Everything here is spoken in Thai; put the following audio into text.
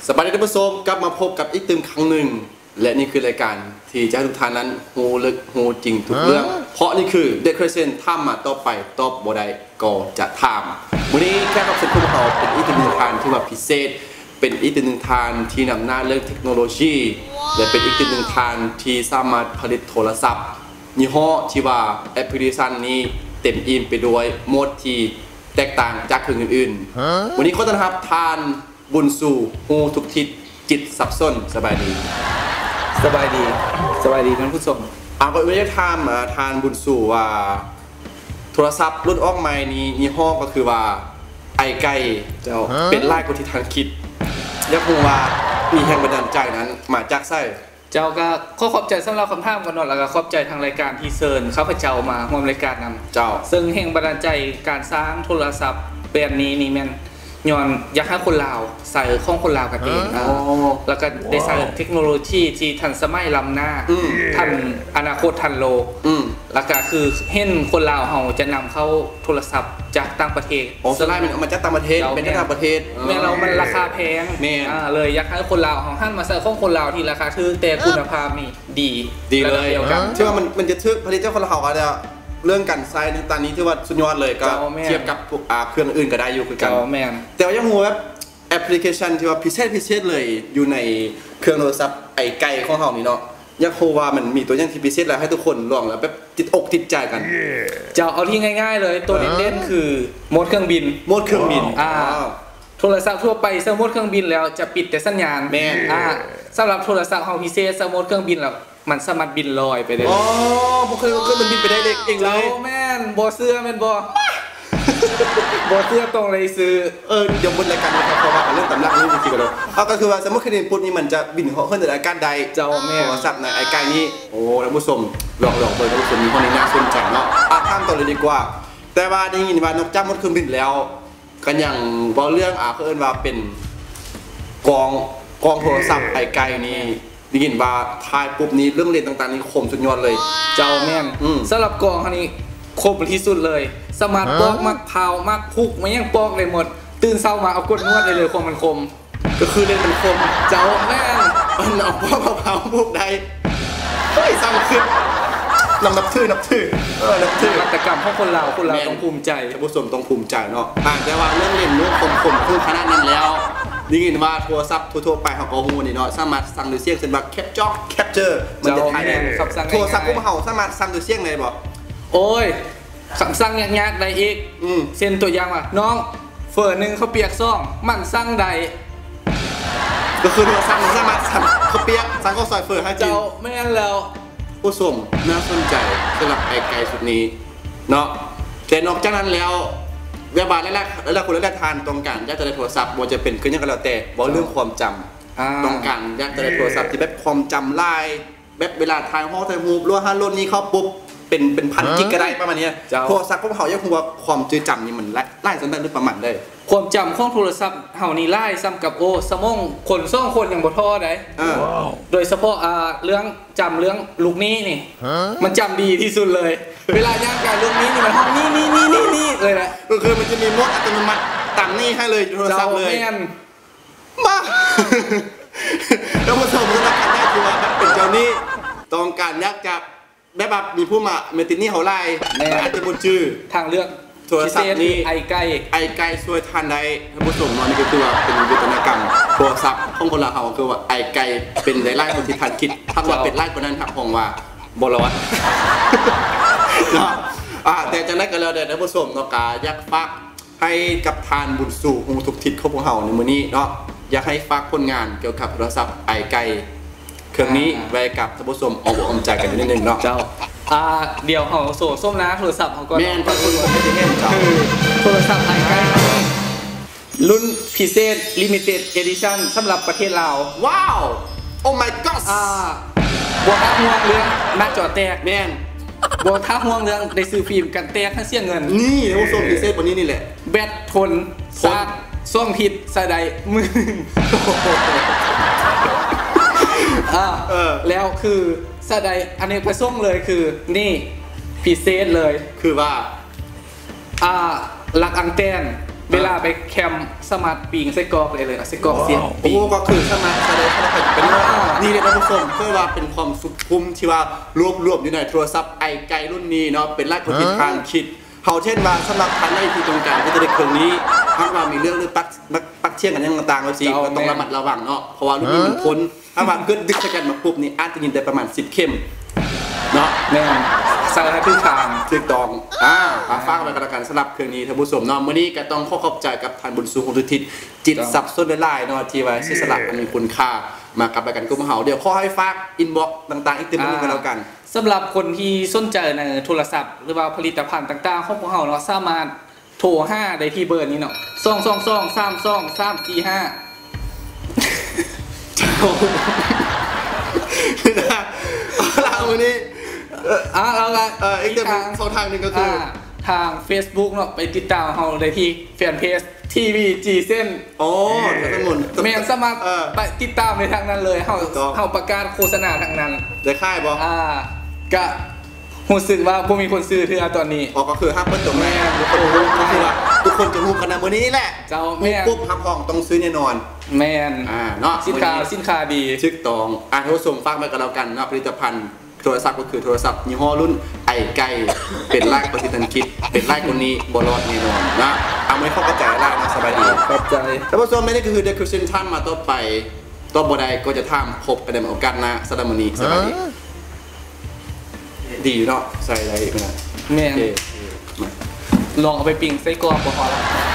สวัสดีท่านผู้ชมกลับมาพบกับอีกตึมครั้งหนึ่งและนี่คือรายการที่จะให้ทุกท่านนั้นโหลึกโหจริงทุกเรื่องเพราะนี่คือเดคเซนถ้ามาต่อไปตอบบ่ได้ก็จะถามวันนี้แค่รับเชิญของเราเป็นอีกหนึ่งทานที่ว่าพิเศษเป็นอีกหนึ่งทานที่นำหน้าเรื่องเทคโนโลยีและเป็นอีกหนึ่งทานที่สามารถผลิตโทรศัพท์ยี่ห้อที่ว่าแอปพลิเคชันนี้เต็มอิ่มไปด้วยโหมดที่แตกต่างจากเครื่องอื่นๆวันนี้ขอต้อนรับทานบุญสู่ฮูทุกทิศจิตสับสนสบายดีท่านผู้ชมก็ไม่ได้ทานบุญสู่ว่าโทรศัพท์รุ่นออกใหม่นี้ยี่ห้อก็คือว่าไอไก่เจ้าเป็นไล่กว่าที่ทางคิดอยากรู้ว่ามีแรงบันดาลใจนั้นมาจากไส้เจ้าก็ขอบใจสำหรับคำถามกันหน่อยแล้วก็ขอบใจทางรายการที่เชิญข้าพเจ้ามาร่วมรายการนำเจ้าซึ่งแห่งบันดาลใจการสร้างโทรศัพท์แบบนี้นี่แม่นย้อนอยากให้คนลาวใส่ข้องคนลาวกันเองแล้วก็ได้ใส่เทคโนโลยีที่ทันสมัยล้ำหน้าทันอนาคตทันโลกแล้วก็คือเห็นคนลาวเฮาจะนำเข้าโทรศัพท์จากต่างประเทศสไลด์มันเอามาจากต่างประเทศเป็นต่างประเทศแม่เรามันราคาแพงเลยอยากให้คนลาวเฮาหันมาใส่ข้องคนลาวที่ราคาถูกแต่คุณภาพนี่ดีเลยเชื่อว่ามันจะทึกผลิตเจ้าคนลาวก็จะเรื่องการไซน์ตอนนี้ที่ว่าสุดยอดเลยก็เทียบกับเครื่องอื่นก็ได้อยู่คือกันแต่ว่ายังหัวแบบแอปพลิเคชันที่ว่าพิเศษเลยอยู่ในเครื่องโทรศัพท์ไอไก่ของเรานี่เนาะยังโคว่ามันมีตัวอย่างที่พิเศษแล้วให้ทุกคนลองแล้วแบบติดอกติดใจกันจะเอาที่ง่ายๆเลยตัวเด่นๆคือโหมดเครื่องบินโทรศัพท์ทั่วไปเซอร์โหมดเครื่องบินแล้วจะปิดแต่สัญญาณสำหรับโทรศัพท์ของพิเศษเซอร์โหมดเครื่องบินแล้วมันสามารถบินลอยไปได้ผมเคยมันบินไปได้เองเลยแม่นบอเสื้อแม่นบอเสื้อตรงเลยซื้อเดี๋ยวบนรายการนะครับเพราะว่าเรื่องตำราเรื่องจริงๆเลยก็คือว่าสมมติเครื่องบินปุ๊บนี่มันจะบินเหาะขึ้นแต่อากาศใดเจ้าแม่โทรศัพท์ในไอ้ไก่นี้โอ้ท่านผู้ชมลองเปิดท่านผู้ชมมีคนนี้น่าสนใจเนาะข้ามต่อเลยดีกว่าแต่ว่าได้ยินว่านอกจากมดเครื่องบินแล้วกันอย่างบางเรื่องเขาเอิ้นว่าเป็นกองโทรศัพท์ไอ้ไก่นี้ได้ยินว่าทายปุ๊บนี้เรื่องเรียนต่างๆนี่คมสุดยอดเลยเจ้าแม่นสำหรับกองคันนี้คมที่สุดเลยสมาร์ทปอกมักเผามักพุกมันยังปอกเลยหมดตื่นเช้ามาเอากดนวดเลยความมันคมก็คือเล่นเป็นคมเจ้าแม่นเอาปอกเผาพุกได้เฮ้ยซ้ำขึ้นนับถือนับถือวัตกรรมของคนเราต้องภูมิใจท่านผู้ชมต้องภูมิใจเนาะแต่ว่าเรื่องเล่นเรื่องคมคือขนาดนั้นแล้วได้ยินว่าโทรศัพท์ทั่วไปของกอฮูนี่เนาะสามารถสั่งด้วยเสียงเช่นว่าแคปเจอร์มันจะถ่ายได้โทรศัพท์พวกเขาสามารถสั่งด้วยเสียงได้บ่โอ้ยสั่งยากๆได้อีกเช่นตัวอย่างว่าน้องเฟอร์นึงเขาเปียกซ่องมันสั่งได้ก็คือเราสามารถสั่งเขาเปียกสั่งเขาใส่เฟอร์ให้กินเจ้าไม่งั้นแล้วผู้ชมน่าสนใจสำหรับไอ้ไก่สุดนี้เนาะแต่นอกจากนั้นแล้วเวลาแรกคนแรกทานตรงกันอยากจะได้โทรศัพท์บ่จะเป็นขึ้นยังกันแล้วแต่บอกเรื่องความจำตรงกันอยากจะได้โทรศัพท์ที่แบบความจำไล่แบบเวลาทายห้องทายมูฟหรือว่ารุ่นนี้เขาปุ๊บเป็นพันกิกก็ได้ประมาณนี้โทรศัพท์ของเขายังคงว่าความจำนี่มันไล่สันดานหรือประมาณได้ความจำของโทรศัพท์เฮานี่ไล่ซ้ำกับสมองคนซ่องคนอย่างบ่ท้อได้โดยเฉพาะเรื่องจำเรื่องลูกนี้นี่มันจำดีที่สุดเลยเวลาย่างกายลูกนี้นี่มันห้องนี่เลยแหละก็คือมันจะมีโหมดอัตโนมัติต่ำนี่ให้เลยโทรศัพท์เลยมาแล้วมาส่งกันได้คือว่าเป็นเจ้านี้ต้องการอยากจะแบบมีผู้มาเมตินี่เขาไล่อาจจะบนชื่อทางเลือกโทรศัพท์นี้ไอไก่ช่วยทานได้ท่านผู้ชมนี่ก็คือว่าเป็นวิทยากรรมโทรศัพท์ของคนเราคือว่าไอไก่เป็นไล่คนที่ทันคิดถ้าว่าเป็นไล่คนนั้นทักของว่าบลวัตแต่จะไล่กันแล้วเดี๋ยวท่านผู้ชมเนาะกาอยากฝากให้กับทานบุญสู่ฮูทุกทิศของพวกเราในมื้อนี้เนาะอยากให้ฝากผลงานเกี่ยวกับโทรศัพท์ไอไก่เครื่องนี้ไว้กับท่านผู้ชมออกใจกันนิดนึงเนาะเจ้าเดี๋ยวของโซ่ส้มนะโทรศัพท์ของก่อนแม่นท่านผู้ชมไม่ได้เห็นเจ้าโทรศัพท์ไอไก่รุ่นพิเศษ Limited Edition สำหรับประเทศลาวว้าวโอ้ my god บัวท้าห่วงเรื่องหน้าจอแตกแม่นบัวท้าห่วงเรื่องได้ซื้อฟิล์มกันแตกทั้งเสียเงินนี่ท่านผู้ชมพิเศษวันนี้นี่แหละแบตทนซากซ่องผิดสะใดมือแล้วคือสะใดอันนี้ผสมเลยคือนี่พิเศษเลยคือว่าหลักอังแตนเวลาไปแคมป์สมาร์ทปิงไส้กรอกเลยไส้กรอกเสียงโอ้ก็คือสมาร์ทสเลยเป็นนี่เลยนะผู้ชมเพื่อว่าเป็นความสุขุมที่ว่ารวบอยู่ในโทรศัพท์ไอไกลรุ่นนี้เนาะเป็นรายคนที่ทางคิดเขาเช่นว่าสำหรับท่านในที่ตรงกลางก็จะได้เครื่องนี้ถ้าว่ามีเรื่องหรือปักเชี่ยงกันยังต่างๆก็จริงก็ต้องระมัดระวังเนาะเพราะว่ารุ่นนี้มันทนถ้าว่าเกิดดึกกันมาปุ๊บนี่อาจจะยินได้ประมาณ10เข้มเนาะแม่ใส่ให้ทุกทางถูกต้องฝากไว้กันแล้วกันสำหรับเครื่องนี้ท่านผู้ชมเนาะมื้อนี้ก็ต้องขอบใจกับท่านบุญสูงของทุกทิศจิตสับสนหลายๆเนาะที่ว่าเสียสละอันมีคุณค่ามากับรายการกุ้งเฮาเดี๋ยวขอให้ฝากอินบ็อกซ์ต่างๆอีกเต็มกันแล้วกันสำหรับคนที่สนใจในโทรศัพท์หรือว่าผลิตภัณฑ์ต่างๆของพวกเราเนาะสามารถโทร5ได้ที่เบอร์นี้เนาะ222 32345 เราวันนี้เราละอีกช่องทางหนึ่งก็คือทาง Facebook เนาะไปติดตามเราได้ที่แฟนเพจทีวีจีเส้นทั้งหมดแม่นสามารถไปติดตามในทางนั้นเลยเราประกาศโฆษณาทางนั้นได้ค่ายบ่ก็รู้สึกว่าพวกมีคนซื้อเธอตอนนี้ก็คือห้ามเปิดตัวแม่ทุกคนรู้ก็คือว่าทุกคนจะรู้กันนะวันนี้แหละเจ้าแม่ปุ๊บทำของต้องซื้อแน่นอนแม่นเนาะสินค้าดีชื่อตองท่านผู้ชมฝากไว้กันแล้วกันเนาะผลิตภัณฑ์โทรศัพท์ก็คือโทรศัพท์ยี่ห้อรุ่นไอไก่เป็นไล่ปฏิทินคิดเป็นไล่คนนี้บอลอดแน่นอนนะเอาไว้เข้ากระจายไล่นะสบายดีขอบใจท่านผู้ชมนี่ก็คือเดคอเรชั่นท่านมาต่อไปต่อบอดายก็จะทำพบกันในโอกาสนะสำหรับวันนี้สบายดีเนาะใส่อะไรอีกนะแม่ลองเอาไปปิ้งไส้กรอกพอแล้ว